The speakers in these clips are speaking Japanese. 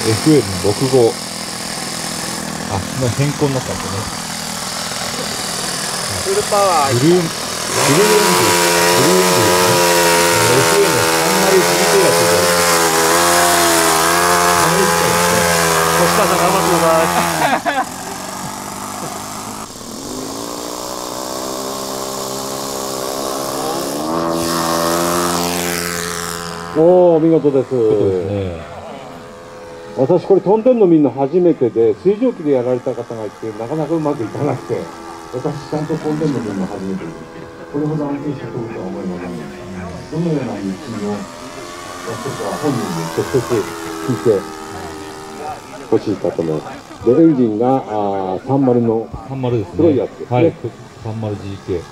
FM65。あ、今変更になったんですね。 フルパワー。 ブルーエンジンですね。FM301GK がついております。 星川さん頑張ってください。 おー、見事です。 そうですね。 私これ飛んでんの見るの初めてで、水蒸気でやられた方がいて、なかなかうまくいかなくて、私ちゃんと飛んでんの見るの初めてです。これほど安定して飛ぶとは思いませんでした。どのような道の役とは本人に直接聞いてほしいかと思います。で、エンジンが30の 30ですね。 黒いやつですね。 はい、30GK。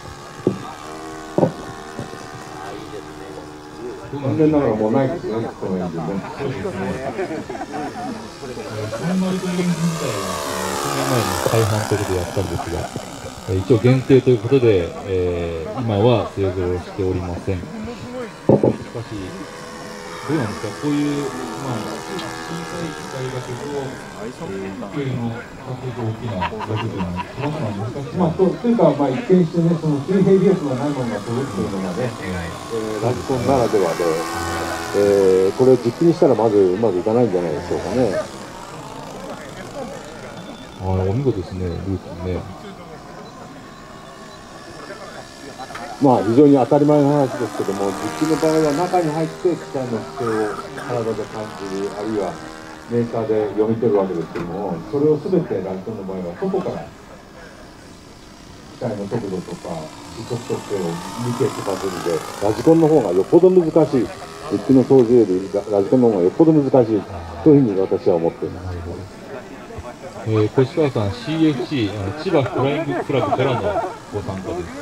残念ながらもうないですね、このエンジンね。 そうですね。30というエンジン自体は、数年前に再販ということでやったんですが、一応限定ということで、今は製造しておりません。しかし、どうなんですか、こういう、まあ、小さい機械だけど、机の角度大きなだけでも、飛ばすのは難しい。 まあ、というか、まあ、一見してね、その水平力がないものが届くというのがね、ラジコンならではで、これを実機にしたらまずうまくいかないんじゃないでしょうかね。 お見事ですね、ルーツね。 まあ、非常に当たり前の話ですけども、実機の場合は中に入って機械の姿勢を体で感じる、あるいはメーカーで読み取るわけですけども、それを全てラジコンの場合は外から機械の速度とか時速特性を見てとかするので、ラジコンの方がよっぽど難しい、実機の操縦よりラジコンの方がよっぽど難しいというふうに私は思っています。 小石川さん、CFC、千葉フライングクラブからのご参加です。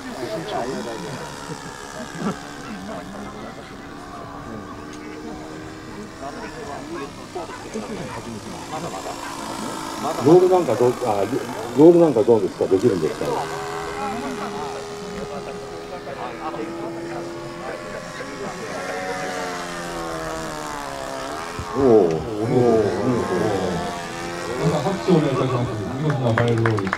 ロールなんかどうですか、できるんですか。おお、 拍手をお願いいたします。見事なバレルロールでした。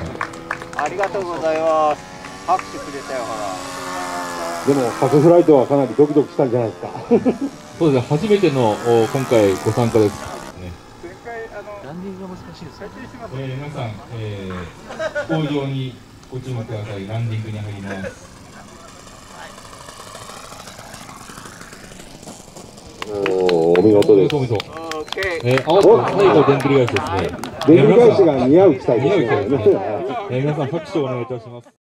ありがとうございます。拍手くれたよ、ほら。 でも初フライトはかなりドキドキしたんじゃないですか。 そうですね、初めての今回ご参加です。 ランディングが難しいです。 皆さん、飛行場にご注目ください。ランディングに入ります。 お見事です。 合わせて最後でんぐり返しですね。 でんぐり返しが似合う機体ですね。 皆さん拍手をお願いいたします。